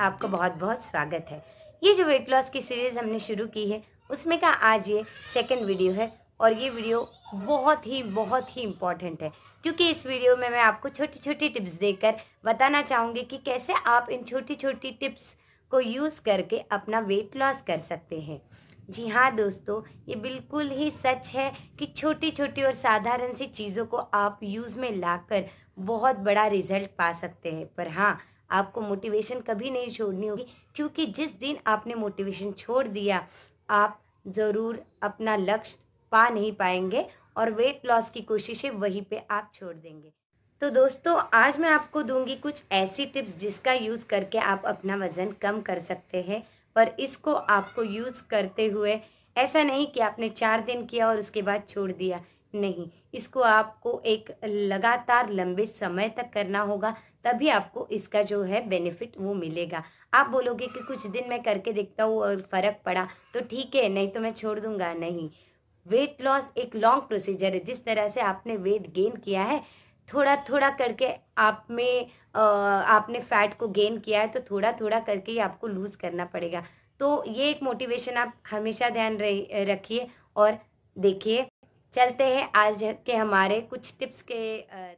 आपका बहुत बहुत स्वागत है। ये जो वेट लॉस की सीरीज़ हमने शुरू की है उसमें का आज ये सेकंड वीडियो है और ये वीडियो बहुत ही इम्पॉर्टेंट है, क्योंकि इस वीडियो में मैं आपको छोटी छोटी टिप्स देकर बताना चाहूँगी कि कैसे आप इन छोटी छोटी टिप्स को यूज़ करके अपना वेट लॉस कर सकते हैं। जी हाँ दोस्तों, ये बिल्कुल ही सच है कि छोटी छोटी और साधारण सी चीज़ों को आप यूज़ में लाकर बहुत बड़ा रिजल्ट पा सकते हैं। पर हाँ, आपको मोटिवेशन कभी नहीं छोड़नी होगी, क्योंकि जिस दिन आपने मोटिवेशन छोड़ दिया आप ज़रूर अपना लक्ष्य पा नहीं पाएंगे और वेट लॉस की कोशिशें वहीं पे आप छोड़ देंगे। तो दोस्तों, आज मैं आपको दूंगी कुछ ऐसी टिप्स जिसका यूज़ करके आप अपना वज़न कम कर सकते हैं। पर इसको आपको यूज़ करते हुए ऐसा नहीं कि आपने 4 दिन किया और उसके बाद छोड़ दिया, नहीं, इसको आपको एक लगातार लंबे समय तक करना होगा, तभी आपको इसका जो है बेनिफिट वो मिलेगा। आप बोलोगे कि कुछ दिन मैं करके देखता हूँ और फ़र्क पड़ा तो ठीक है, नहीं तो मैं छोड़ दूंगा, नहीं। वेट लॉस एक लॉन्ग प्रोसीजर है। जिस तरह से आपने वेट गेन किया है, थोड़ा थोड़ा करके आप में आपने फैट को गेन किया है, तो थोड़ा थोड़ा करके ही आपको लूज़ करना पड़ेगा। तो ये एक मोटिवेशन आप हमेशा ध्यान रखिए और देखिए। चलते हैं आज के हमारे कुछ टिप्स के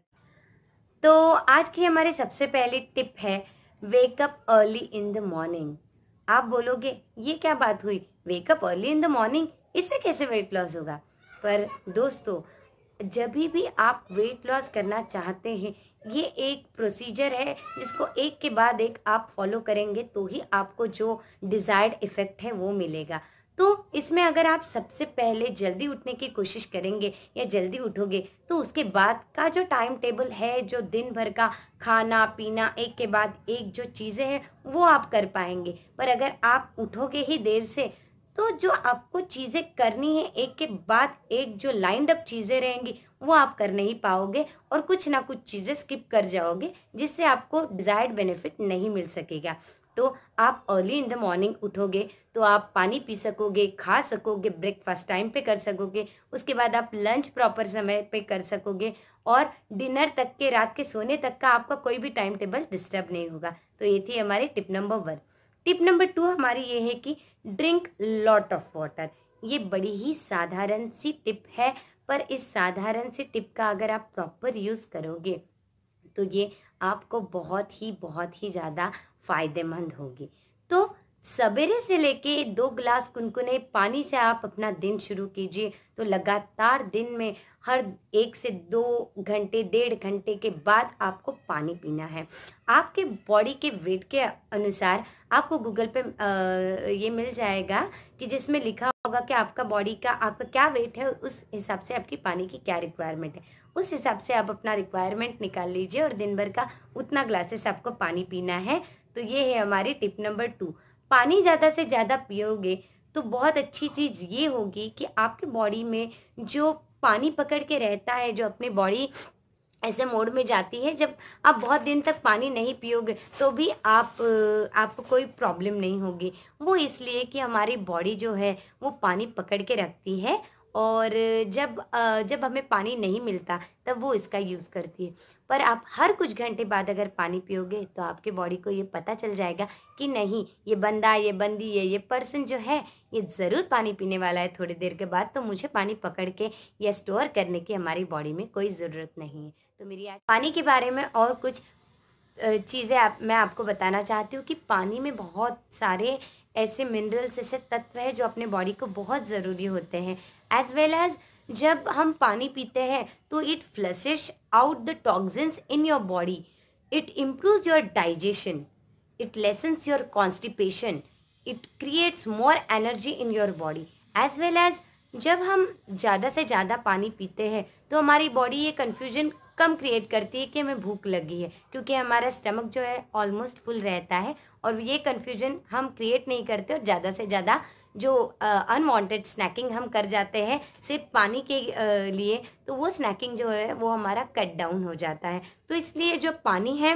तो आज की हमारी सबसे पहली टिप है wake up early in the morning. आप बोलोगे ये क्या बात हुई, wake up early in the morning, इससे कैसे वेट लॉस होगा? पर दोस्तों, जब भी आप वेट लॉस करना चाहते हैं, ये एक प्रोसीजर है जिसको एक के बाद एक आप फॉलो करेंगे तो ही आपको जो डिज़ायर्ड इफ़ेक्ट है वो मिलेगा। तो इसमें अगर आप सबसे पहले जल्दी उठने की कोशिश करेंगे या जल्दी उठोगे, तो उसके बाद का जो टाइम टेबल है, जो दिन भर का खाना पीना एक के बाद एक जो चीज़ें हैं वो आप कर पाएंगे। पर अगर आप उठोगे ही देर से, तो जो आपको चीज़ें करनी है एक के बाद एक जो लाइंड अप चीज़ें रहेंगी वो आप कर नहीं पाओगे और कुछ ना कुछ चीज़ें स्किप कर जाओगे, जिससे आपको डिज़ायर्ड बेनिफिट नहीं मिल सकेगा। तो आप अर्ली इन द मॉर्निंग उठोगे तो आप पानी पी सकोगे, खा सकोगे, ब्रेकफास्ट टाइम पे कर सकोगे, उसके बाद आप लंच प्रॉपर समय पे कर सकोगे और डिनर तक के, रात के सोने तक का आपका कोई भी टाइम टेबल डिस्टर्ब नहीं होगा। तो ये थी हमारी टिप नंबर 1। टिप नंबर 2 हमारी ये है कि ड्रिंक लॉट ऑफ वाटर। ये बड़ी ही साधारण सी टिप है, पर इस साधारण सी टिप का अगर आप प्रॉपर यूज़ करोगे तो ये आपको बहुत ही ज़्यादा फ़ायदेमंद होगी। तो सवेरे से लेके 2 गिलास कुनकुने पानी से आप अपना दिन शुरू कीजिए। तो लगातार दिन में हर 1 से 2 घंटे, 1.5 घंटे के बाद आपको पानी पीना है। आपके बॉडी के वेट के अनुसार आपको गूगल पे ये मिल जाएगा कि जिसमें लिखा होगा कि आपका बॉडी का आपका क्या वेट है, उस हिसाब से आपकी पानी की क्या रिक्वायरमेंट है। उस हिसाब से आप अपना रिक्वायरमेंट निकाल लीजिए और दिन भर का उतना ग्लासेस आपको पानी पीना है। तो ये है हमारी टिप नंबर 2। पानी ज़्यादा से ज़्यादा पियोगे तो बहुत अच्छी चीज़ ये होगी कि आपकी बॉडी में जो पानी पकड़ के रहता है, जो अपनी बॉडी ऐसे मोड में जाती है, जब आप बहुत दिन तक पानी नहीं पियोगे तो भी आपको कोई प्रॉब्लम नहीं होगी। वो इसलिए कि हमारी बॉडी जो है वो पानी पकड़ के रखती है और जब हमें पानी नहीं मिलता तब वो इसका यूज़ करती है। पर आप हर कुछ घंटे बाद अगर पानी पियोगे तो आपके बॉडी को ये पता चल जाएगा कि नहीं, ये बंदा, ये बंदी, ये पर्सन जो है ये ज़रूर पानी पीने वाला है थोड़ी देर के बाद, तो मुझे पानी पकड़ के या स्टोर करने की हमारी बॉडी में कोई ज़रूरत नहीं है। तो मेरी आज पानी के बारे में और कुछ चीज़ें मैं आपको बताना चाहती हूँ कि पानी में बहुत सारे ऐसे मिनरल्स, ऐसे तत्व हैं जो अपने बॉडी को बहुत ज़रूरी होते हैं। एज वेल एज जब हम पानी पीते हैं तो it flushes out the toxins in your body, it improves your digestion, it lessens your constipation, it creates more energy in your body. As well as जब हम ज़्यादा से ज़्यादा पानी पीते हैं तो हमारी बॉडी ये कन्फ्यूजन कम क्रिएट करती है कि हमें भूख लगी है, क्योंकि हमारा स्टमक जो है ऑलमोस्ट फुल रहता है और ये कन्फ्यूजन हम क्रिएट नहीं करते और ज़्यादा से ज़्यादा जो अनवांटेड स्नैकिंग हम कर जाते हैं सिर्फ पानी के लिए, तो वो स्नैकिंग जो है वो हमारा कट डाउन हो जाता है। तो इसलिए जो पानी है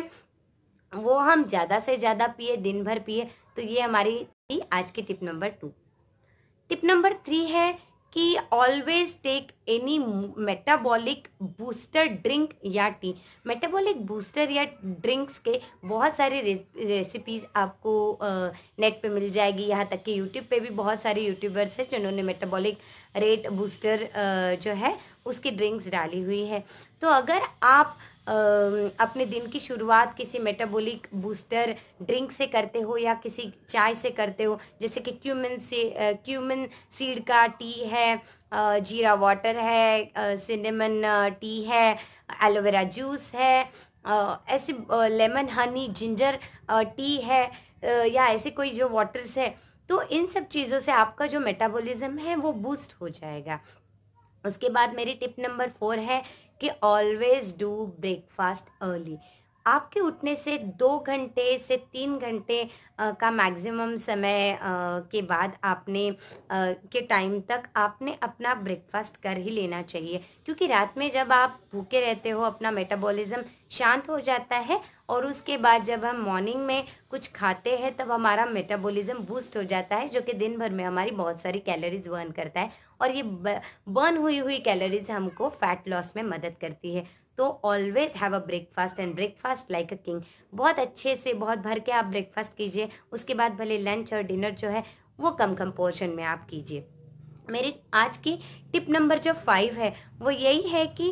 वो हम ज़्यादा से ज़्यादा पिए, दिन भर पिए। तो ये हमारी थी आज की टिप नंबर 2। टिप नंबर 3 है कि always take any metabolic booster drink या टी। मेटाबॉलिक बूस्टर या ड्रिंक्स के बहुत सारे रेसिपीज़ आपको नेट पे मिल जाएगी, यहाँ तक कि यूट्यूब पे भी बहुत सारे यूट्यूबर्स हैं जिन्होंने मेटाबॉलिक रेट बूस्टर जो है उसकी ड्रिंक्स डाली हुई है। तो अगर आप अपने दिन की शुरुआत किसी मेटाबॉलिक बूस्टर ड्रिंक से करते हो या किसी चाय से करते हो, जैसे कि क्यूमिन सीड का टी है, जीरा वाटर है, सिनेमन टी है, एलोवेरा जूस है, ऐसे लेमन हनी जिंजर टी है, या ऐसे कोई जो वाटर्स है, तो इन सब चीज़ों से आपका जो मेटाबॉलिज्म है वो बूस्ट हो जाएगा। उसके बाद मेरी टिप नंबर 4 है कि ऑलवेज डू ब्रेकफास्ट अर्ली। आपके उठने से 2 घंटे से 3 घंटे का मैक्सिमम समय के बाद आपने के टाइम तक आपने अपना ब्रेकफास्ट कर ही लेना चाहिए, क्योंकि रात में जब आप भूखे रहते हो अपना मेटाबॉलिज्म शांत हो जाता है और उसके बाद जब हम मॉर्निंग में कुछ खाते हैं तब हमारा मेटाबॉलिज्म बूस्ट हो जाता है, जो कि दिन भर में हमारी बहुत सारी कैलोरीज बर्न करता है और ये बर्न हुई कैलोरीज हमको फैट लॉस में मदद करती है। तो always have a breakfast and breakfast like a king. बहुत अच्छे से बहुत भर के आप ब्रेकफास्ट कीजिए, उसके बाद भले लंच और डिनर जो है वो कम पोर्शन में आप कीजिए। मेरी आज की टिप नंबर जो 5 है वो यही है कि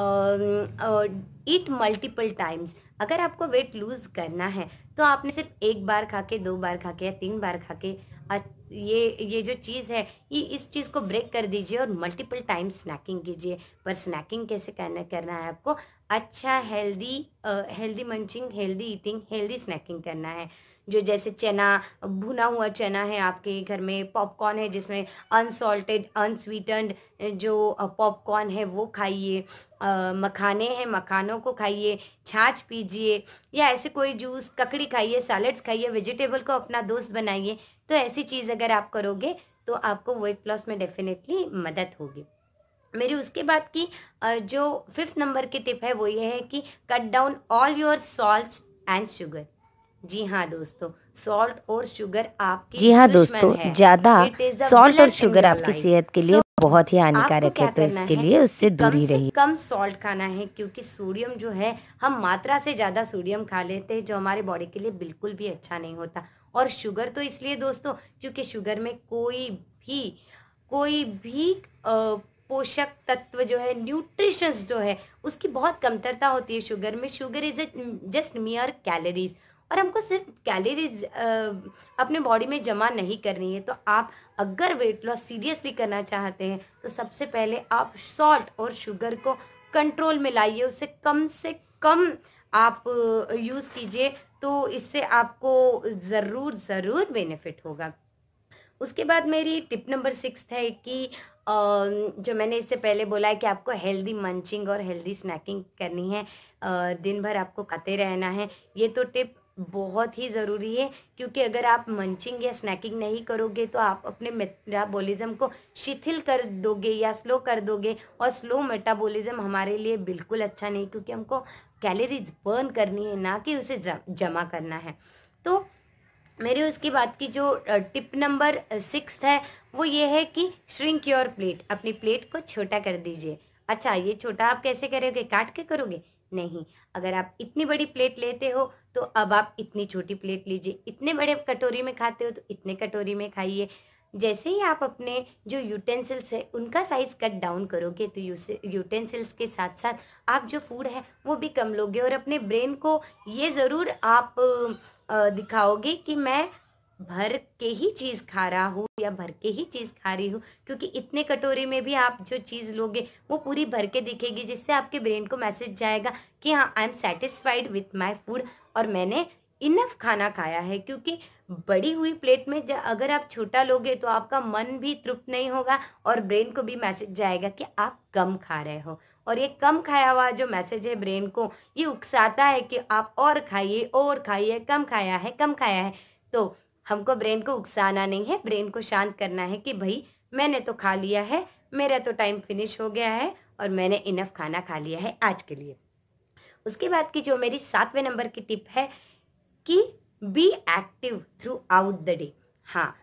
ईट मल्टीपल टाइम्स। अगर आपको वेट लूज करना है तो आपने सिर्फ 1 बार खा के, 2 बार खा के या 3 बार खा के ये जो चीज़ है ये इस चीज़ को ब्रेक कर दीजिए और मल्टीपल टाइम स्नैकिंग कीजिए। पर स्नैकिंग कैसे करना है आपको? अच्छा healthy munching, healthy eating, healthy snacking करना है। जो जैसे चना, भुना हुआ चना है आपके घर में, पॉपकॉर्न है जिसमें अनसॉल्टेड अनस्वीटेंड जो पॉपकॉर्न है वो खाइए, मखाने हैं मखानों को खाइए, छाछ पीजिए या ऐसे कोई जूस, ककड़ी खाइए, सैलेड्स खाइए, वेजिटेबल को अपना दोस्त बनाइए। तो ऐसी चीज़ अगर आप करोगे तो आपको वेट लॉस में डेफिनेटली मदद होगी। मेरी उसके बाद की जो 5th नंबर की टिप है वो ये है कि cut down all your salts and sugar. जी हाँ दोस्तों, सॉल्ट और शुगर आपकी जी हाँ दुश्मन दोस्तों, है। ज़्यादा It is a सॉल्ट और villain in शुगर your आपकी life. सेहत के लिए बहुत ही आपको हानिकारक क्या है, तो करना इसके है लिए उससे कि दूर कम ही से रहिए। कम सॉल्ट खाना है, क्योंकि सोडियम जो है हम मात्रा से ज़्यादा सोडियम खा लेते हैं जो हमारे बॉडी के लिए बिल्कुल भी अच्छा नहीं होता। और शुगर तो इसलिए दोस्तों क्योंकि शुगर में कोई भी पोषक तत्व जो है, न्यूट्रिशंस जो है उसकी बहुत कमतरता होती है शुगर में। Sugar is just mere calories और हमको सिर्फ कैलोरीज अपने बॉडी में जमा नहीं करनी है। तो आप अगर वेट लॉस सीरियसली करना चाहते हैं तो सबसे पहले आप सॉल्ट और शुगर को कंट्रोल में लाइए, उसे कम से कम आप यूज़ कीजिए, तो इससे आपको ज़रूर बेनिफिट होगा। उसके बाद मेरी टिप नंबर 6 है कि जो मैंने इससे पहले बोला है कि आपको हेल्दी मंचिंग और हेल्दी स्नैकिंग करनी है, दिन भर आपको खाते रहना है। ये तो टिप बहुत ही ज़रूरी है, क्योंकि अगर आप मंचिंग या स्नैकिंग नहीं करोगे तो आप अपने मेटाबॉलिज्म को शिथिल कर दोगे या स्लो कर दोगे, और स्लो मेटाबॉलिज्म हमारे लिए बिल्कुल अच्छा नहीं, क्योंकि हमको कैलोरीज बर्न करनी है, ना कि उसे जमा करना है। तो मेरे उसके बाद की जो टिप नंबर 6 है वो ये है कि श्रिंक योर प्लेट। अपनी प्लेट को छोटा कर दीजिए। अच्छा, ये छोटा आप कैसे करोगे? काट के करोगे? नहीं, अगर आप इतनी बड़ी प्लेट लेते हो तो अब आप इतनी छोटी प्लेट लीजिए। इतने बड़े कटोरी में खाते हो तो इतने कटोरी में खाइए। जैसे ही आप अपने जो यूटेंसिल्स है उनका साइज़ कट डाउन करोगे तो यूटेंसिल्स के साथ साथ आप जो फूड है वो भी कम लोगे, और अपने ब्रेन को ये ज़रूर आप दिखाओगे कि मैं भर के ही चीज़ खा रहा हूँ या भर के ही चीज़ खा रही हूँ, क्योंकि इतने कटोरी में भी आप जो चीज़ लोगे वो पूरी भर के दिखेगी, जिससे आपके ब्रेन को मैसेज जाएगा कि हाँ, I am satisfied with my food और मैंने इनफ खाना खाया है। क्योंकि बड़ी हुई प्लेट में अगर आप छोटा लोगे तो आपका मन भी तृप्त नहीं होगा और ब्रेन को भी मैसेज जाएगा कि आप कम खा रहे हो, और ये कम खाया हुआ जो मैसेज है ब्रेन को ये उकसाता है कि आप और खाइए, कम खाया है। तो हमको ब्रेन को उकसाना नहीं है, ब्रेन को शांत करना है कि भाई मैंने तो खा लिया है, मेरा तो टाइम फिनिश हो गया है और मैंने इनफ खाना खा लिया है आज के लिए। उसके बाद की जो मेरी 7वें नंबर की टिप है कि be active throughout the day. हाँ,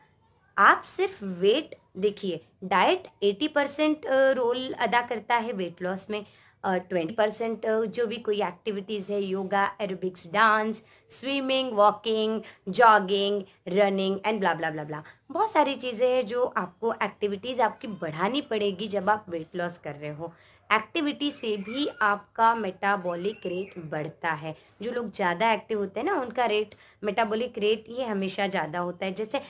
आप सिर्फ वेट देखिए, डाइट 80% रोल अदा करता है वेट लॉस में। 20% जो भी कोई एक्टिविटीज़ है, yoga, aerobics, dance, swimming, walking, jogging, running and blah blah blah blah, बहुत सारी चीज़ें हैं जो आपको एक्टिविटीज़ आपकी बढ़ानी पड़ेगी जब आप वेट लॉस कर रहे हो। एक्टिविटी से भी आपका मेटाबॉलिक रेट बढ़ता है। जो लोग ज़्यादा एक्टिव होते हैं ना, उनका रेट, मेटाबॉलिक रेट ये हमेशा ज़्यादा होता है। जैसे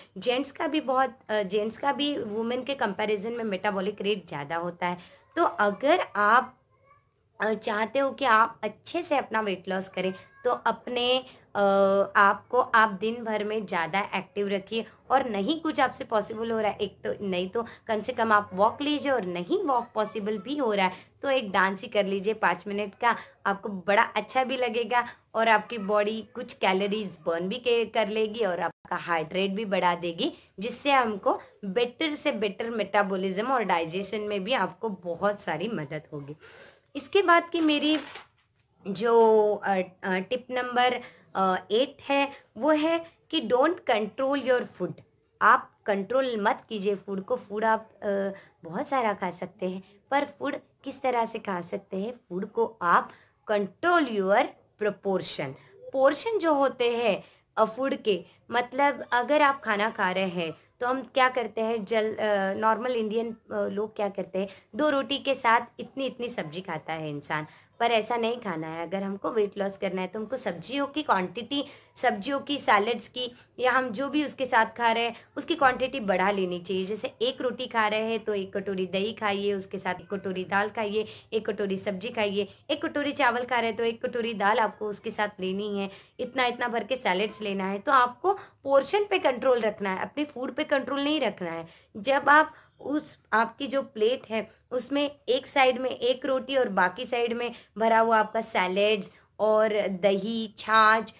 जेंट्स का भी वुमेन के कंपैरिजन में मेटाबॉलिक रेट ज़्यादा होता है। तो अगर आप चाहते हो कि आप अच्छे से अपना वेट लॉस करें, तो अपने आप को आप दिन भर में ज़्यादा एक्टिव रखिए। और नहीं कुछ आपसे पॉसिबल हो रहा है, एक तो नहीं तो कम से कम आप वॉक लीजिए, और नहीं वॉक पॉसिबल भी हो रहा है तो एक डांस ही कर लीजिए 5 मिनट का। आपको बड़ा अच्छा भी लगेगा और आपकी बॉडी कुछ कैलोरीज बर्न भी कर लेगी और आपका हार्ट रेट भी बढ़ा देगी, जिससे हमको बेटर से बेटर मेटाबॉलिज्म और डाइजेशन में भी आपको बहुत सारी मदद होगी। इसके बाद की मेरी जो टिप नंबर 8 है, वो है कि डोंट कंट्रोल योर फूड। आप कंट्रोल मत कीजिए फूड को। फूड आप बहुत सारा खा सकते हैं, पर फूड किस तरह से खा सकते हैं? फूड को आप कंट्रोल योर प्रोपोर्शन। पोर्शन जो होते हैं फूड के, मतलब अगर आप खाना खा रहे हैं तो हम क्या करते हैं, नॉर्मल इंडियन लोग क्या करते हैं, 2 रोटी के साथ इतनी इतनी सब्जी खाता है इंसान। पर ऐसा नहीं खाना है। अगर हमको वेट लॉस करना है तो हमको सब्जियों की क्वांटिटी, सब्जियों की, सैलड्स की, या हम जो भी उसके साथ खा रहे हैं उसकी क्वांटिटी बढ़ा लेनी चाहिए। जैसे 1 रोटी खा रहे हैं तो 1 कटोरी दही खाइए, उसके साथ 1 कटोरी दाल खाइए, 1 कटोरी सब्जी खाइए। 1 कटोरी चावल खा रहे हैं तो 1 कटोरी दाल आपको उसके साथ लेनी है। इतना इतना भर के सैलड्स लेना है। तो आपको पोर्शन पे कंट्रोल रखना है, अपने फूड पे कंट्रोल नहीं रखना है। जब आप उस आपकी जो प्लेट है उसमें एक साइड में 1 रोटी और बाकी साइड में भरा हुआ आपका सैलेड्स और दही, छाछ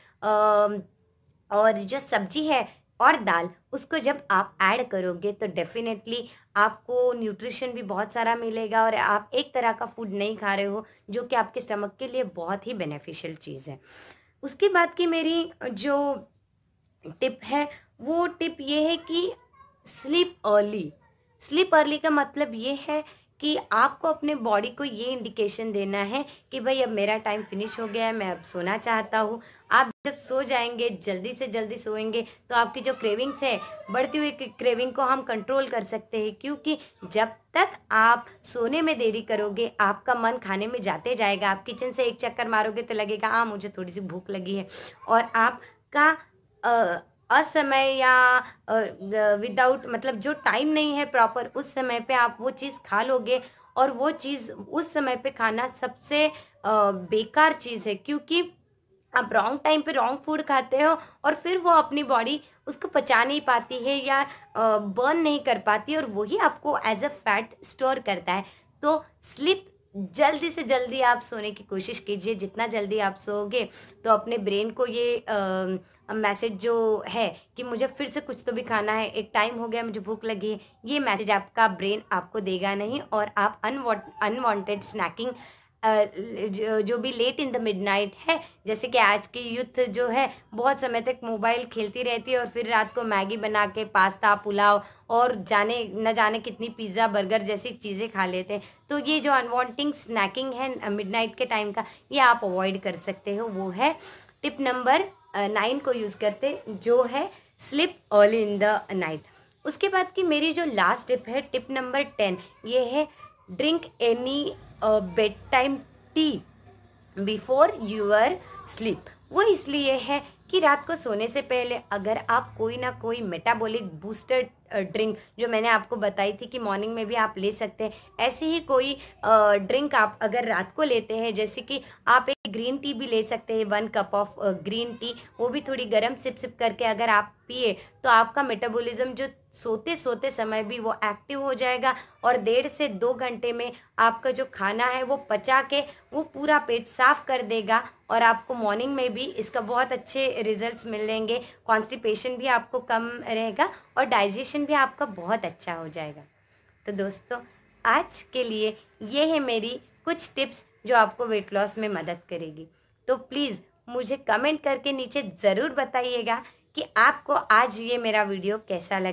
और जो सब्जी है और दाल, उसको जब आप ऐड करोगे तो डेफिनेटली आपको न्यूट्रिशन भी बहुत सारा मिलेगा और आप एक तरह का फूड नहीं खा रहे हो, जो कि आपके स्टमक के लिए बहुत ही बेनिफिशियल चीज़ है। उसके बाद की मेरी जो टिप है, वो टिप ये है कि स्लीप अर्ली। स्लीप अर्ली का मतलब ये है कि आपको अपने बॉडी को ये इंडिकेशन देना है कि भाई अब मेरा टाइम फिनिश हो गया है, मैं अब सोना चाहता हूँ। आप जब सो जाएंगे, जल्दी से जल्दी सोएंगे, तो आपकी जो क्रेविंग्स है, बढ़ती हुई क्रेविंग को हम कंट्रोल कर सकते हैं। क्योंकि जब तक आप सोने में देरी करोगे, आपका मन खाने में जाते जाएगा। आप किचन से एक चक्कर मारोगे तो लगेगा हाँ मुझे थोड़ी सी भूख लगी है, और आपका असमय या विदाउट, मतलब जो टाइम नहीं है प्रॉपर, उस समय पे आप वो चीज़ खा लोगे। और वो चीज़ उस समय पे खाना सबसे बेकार चीज़ है, क्योंकि आप रॉन्ग टाइम पे रॉन्ग फूड खाते हो और फिर वो अपनी बॉडी उसको पचा नहीं पाती है या बर्न नहीं कर पाती, और वही आपको एज अ फैट स्टोर करता है। तो स्लीप, जल्दी से जल्दी आप सोने की कोशिश कीजिए। जितना जल्दी आप सोओगे तो अपने ब्रेन को ये मैसेज जो है कि मुझे फिर से कुछ तो भी खाना है, एक टाइम हो गया, मुझे भूख लगी है, ये मैसेज आपका ब्रेन आपको देगा नहीं, और आप अनवांटेड स्नैकिंग जो भी लेट इन द मिडनाइट है, जैसे कि आज की यूथ जो है बहुत समय तक मोबाइल खेलती रहती है और फिर रात को मैगी बना के, पास्ता, पुलाव और न जाने कितनी पिज़्ज़ा, बर्गर जैसी चीज़ें खा लेते हैं। तो ये जो अनवांटिंग स्नैकिंग है मिडनाइट के टाइम का, ये आप अवॉइड कर सकते हो। वो है टिप नंबर 9 को यूज़ करते, जो है sleep early in the night. उसके बाद की मेरी जो लास्ट टिप है, टिप नंबर 10, ये है drink any bed time tea before your sleep. वो इसलिए है कि रात को सोने से पहले अगर आप कोई ना कोई मेटाबॉलिक बूस्टर ड्रिंक, जो मैंने आपको बताई थी कि मॉर्निंग में भी आप ले सकते हैं, ऐसे ही कोई ड्रिंक आप अगर रात को लेते हैं, जैसे कि आप एक ग्रीन टी भी ले सकते हैं, 1 कप ऑफ ग्रीन टी, वो भी थोड़ी गर्म सिप सिप करके अगर आप पिए तो आपका मेटाबॉलिज्म जो सोते सोते समय भी वो एक्टिव हो जाएगा, और 1.5 से 2 घंटे में आपका जो खाना है वो पचा के वो पूरा पेट साफ कर देगा, और आपको मॉर्निंग में भी इसका बहुत अच्छे रिजल्ट्स मिलेंगे। कॉन्स्टिपेशन भी आपको कम रहेगा और डाइजेशन भी आपका बहुत अच्छा हो जाएगा। तो दोस्तों, आज के लिए ये है मेरी कुछ टिप्स जो आपको वेट लॉस में मदद करेगी। तो प्लीज़ मुझे कमेंट करके नीचे ज़रूर बताइएगा कि आपको आज ये मेरा वीडियो कैसा लगा,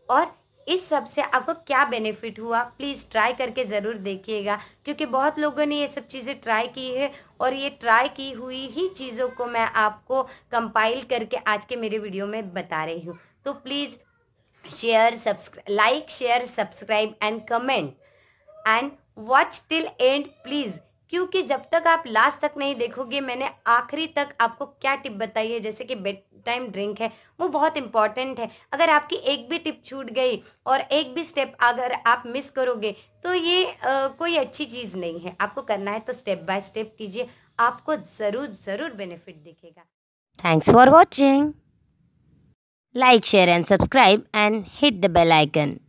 और इस सब से आपको क्या बेनिफिट हुआ प्लीज़ ट्राई करके ज़रूर देखिएगा, क्योंकि बहुत लोगों ने ये सब चीज़ें ट्राई की है और ये ट्राई की हुई ही चीज़ों को मैं आपको कंपाइल करके आज के मेरे वीडियो में बता रही हूँ। तो please share, subscribe, like, share, subscribe and comment and watch till end please, क्योंकि जब तक आप लास्ट तक नहीं देखोगे, मैंने आखिरी तक आपको क्या टिप बताई है, जैसे कि बेड टाइम ड्रिंक है, वो बहुत इंपॉर्टेंट है। अगर आपकी एक भी टिप छूट गई और एक भी स्टेप अगर आप मिस करोगे तो ये कोई अच्छी चीज़ नहीं है। आपको करना है तो स्टेप बाय स्टेप कीजिए, आपको ज़रूर ज़रूर बेनिफिट दिखेगा। Thanks for watching. Like, share and subscribe and hit the bell icon.